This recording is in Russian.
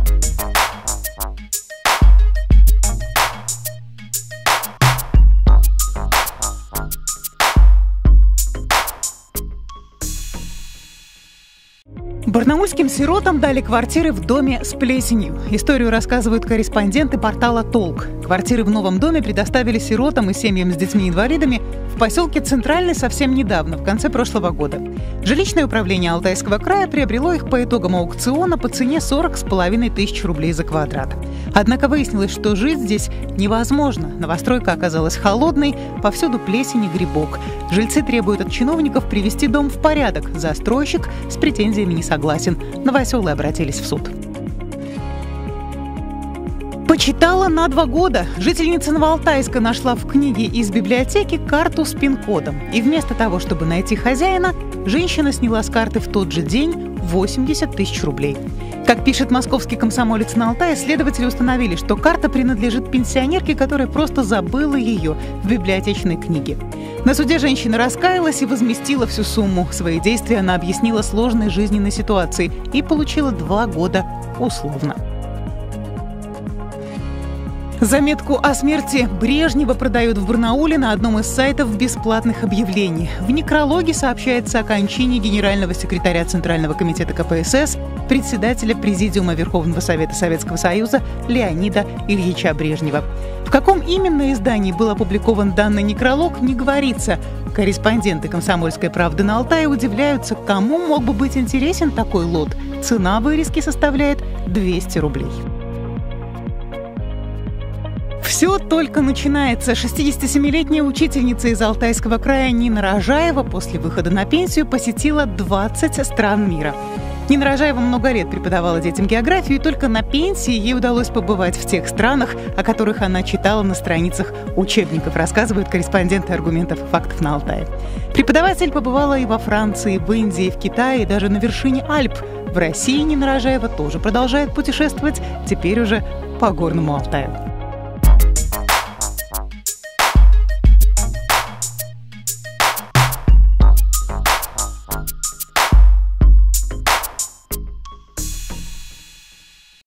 Барнаульским сиротам дали квартиры в доме с плесенью. Историю рассказывают корреспонденты портала «Толк». Квартиры в новом доме предоставили сиротам и семьям с детьми-инвалидами в поселке Центральный совсем недавно, в конце прошлого года. Жилищное управление Алтайского края приобрело их по итогам аукциона по цене 40,5 тысяч рублей за квадрат. Однако выяснилось, что жить здесь невозможно. Новостройка оказалась холодной, повсюду плесень и грибок. Жильцы требуют от чиновников привести дом в порядок. Застройщик с претензиями не согласен. Новоселы обратились в суд. Почитала на 2 года. Жительница Новоалтайска нашла в книге из библиотеки карту с пин-кодом. И вместо того, чтобы найти хозяина, женщина сняла с карты в тот же день 80 тысяч рублей. Как пишет московский комсомолец на Алтае, следователи установили, что карта принадлежит пенсионерке, которая просто забыла ее в библиотечной книге. На суде женщина раскаялась и возместила всю сумму. Свои действия она объяснила сложной жизненной ситуацией и получила 2 года условно. Заметку о смерти Брежнева продают в Барнауле на одном из сайтов бесплатных объявлений. В некрологе сообщается о кончине генерального секретаря Центрального комитета КПСС, председателя Президиума Верховного Совета Советского Союза Леонида Ильича Брежнева. В каком именно издании был опубликован данный некролог, не говорится. Корреспонденты «Комсомольской правды» на Алтае удивляются, кому мог бы быть интересен такой лот. Цена вырезки составляет 200 рублей. Все только начинается. 67-летняя учительница из Алтайского края Нина Рожаева после выхода на пенсию посетила 20 стран мира. Нина Рожаева много лет преподавала детям географию, и только на пенсии ей удалось побывать в тех странах, о которых она читала на страницах учебников, рассказывают корреспонденты «Аргументов и фактов» на Алтае. Преподаватель побывала и во Франции, в Индии, в Китае, и даже на вершине Альп. В России Нина Рожаева тоже продолжает путешествовать, теперь уже по горному Алтаю.